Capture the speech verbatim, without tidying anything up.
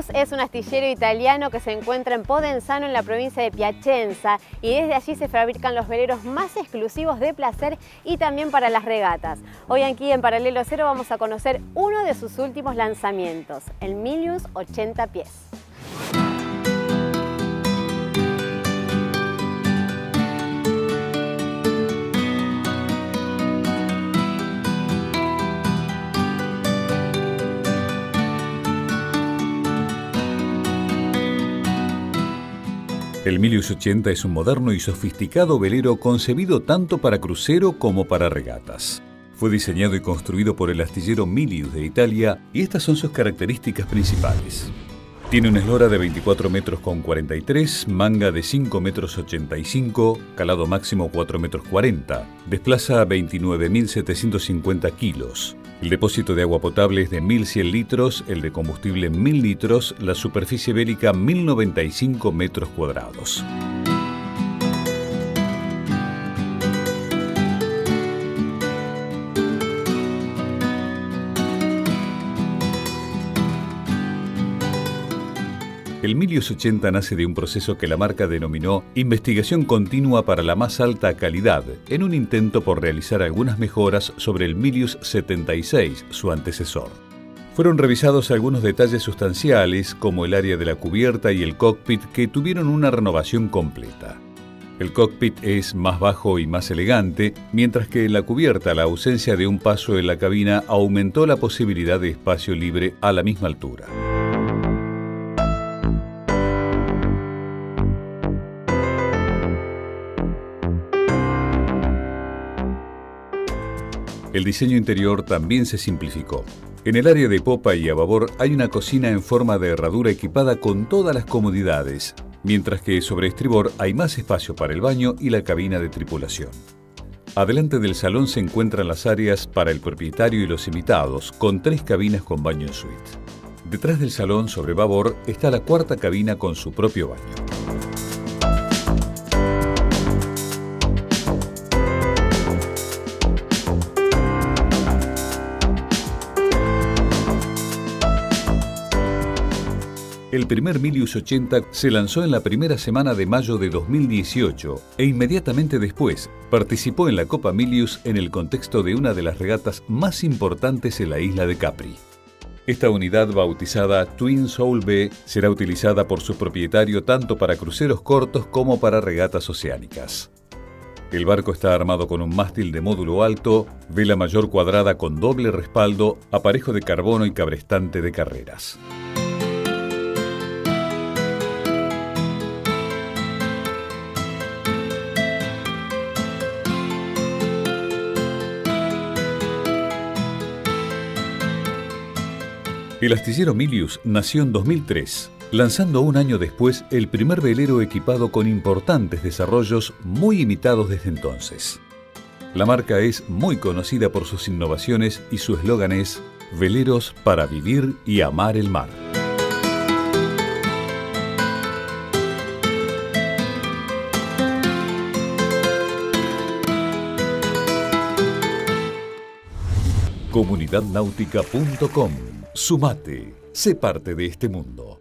es un astillero italiano que se encuentra en Podenzano, en la provincia de Piacenza, y desde allí se fabrican los veleros más exclusivos de placer y también para las regatas. Hoy aquí en Paralelo Cero vamos a conocer uno de sus últimos lanzamientos, el Milius ochenta pies. El Milius ochenta es un moderno y sofisticado velero concebido tanto para crucero como para regatas. Fue diseñado y construido por el astillero Milius de Italia y estas son sus características principales. Tiene una eslora de veinticuatro metros con cuarenta y tres, manga de cinco metros ochenta y cinco, calado máximo cuatro metros cuarenta, desplaza veintinueve mil setecientos cincuenta kilos. El depósito de agua potable es de mil cien litros, el de combustible mil litros, la superficie bélica mil noventa y cinco metros cuadrados. El Milius ochenta nace de un proceso que la marca denominó investigación continua para la más alta calidad, en un intento por realizar algunas mejoras sobre el Milius setenta y seis, su antecesor. Fueron revisados algunos detalles sustanciales, como el área de la cubierta y el cockpit, que tuvieron una renovación completa. El cockpit es más bajo y más elegante, mientras que en la cubierta la ausencia de un paso en la cabina aumentó la posibilidad de espacio libre a la misma altura. El diseño interior también se simplificó. En el área de popa y a babor hay una cocina en forma de herradura equipada con todas las comodidades, mientras que sobre estribor hay más espacio para el baño y la cabina de tripulación. Adelante del salón se encuentran las áreas para el propietario y los invitados, con tres cabinas con baño en suite. Detrás del salón, sobre babor, está la cuarta cabina con su propio baño. El primer Milius ochenta se lanzó en la primera semana de mayo de dos mil dieciocho e inmediatamente después participó en la Copa Milius en el contexto de una de las regatas más importantes en la isla de Capri. Esta unidad, bautizada Twin Soul B, será utilizada por su propietario tanto para cruceros cortos como para regatas oceánicas. El barco está armado con un mástil de módulo alto, vela mayor cuadrada con doble respaldo, aparejo de carbono y cabrestante de carreras. El astillero Milius nació en dos mil tres, lanzando un año después el primer velero equipado con importantes desarrollos muy imitados desde entonces. La marca es muy conocida por sus innovaciones y su eslogan es «Veleros para vivir y amar el mar». comunidad náutica punto com. Sumate, sé parte de este mundo.